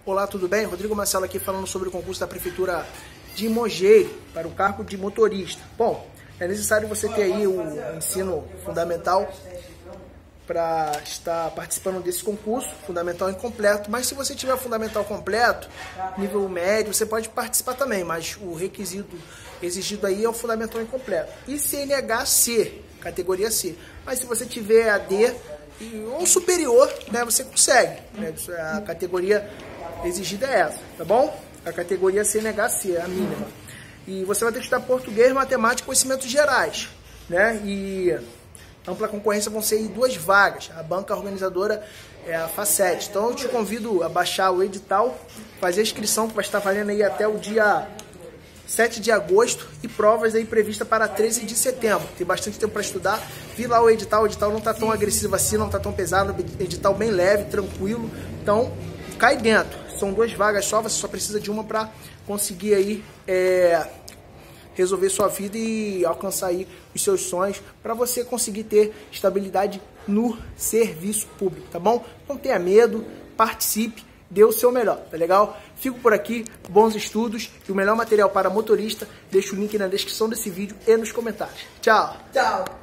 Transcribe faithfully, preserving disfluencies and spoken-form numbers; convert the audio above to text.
Olá, tudo bem? Rodrigo Marcelo aqui falando sobre o concurso da Prefeitura de Mogeiro para o cargo de motorista. Bom, é necessário você ter aí o ensino fundamental para estar participando desse concurso, fundamental incompleto, mas se você tiver fundamental completo, nível médio, você pode participar também, mas o requisito exigido aí é o fundamental incompleto. E C N H C, categoria C. Mas se você tiver A D ou superior, né, você consegue, né? A categoria exigida é essa, tá bom? A categoria C N H C, a mínima. E você vai ter que estudar português, matemática e conhecimentos gerais, né? E ampla concorrência vão ser aí duas vagas. A banca organizadora é a Facete. Então eu te convido a baixar o edital, fazer a inscrição que vai estar valendo aí até o dia sete de agosto e provas aí previstas para treze de setembro. Tem bastante tempo para estudar. Vi lá o edital, o edital não está tão agressivo assim, não está tão pesado, edital bem leve, tranquilo. Então cai dentro. São duas vagas só, você só precisa de uma para conseguir aí é, resolver sua vida e alcançar aí os seus sonhos, para você conseguir ter estabilidade no serviço público, tá bom? Não tenha medo, participe, dê o seu melhor, tá legal? Fico por aqui, bons estudos e o melhor material para motorista, deixo o link na descrição desse vídeo e nos comentários. Tchau! Tchau!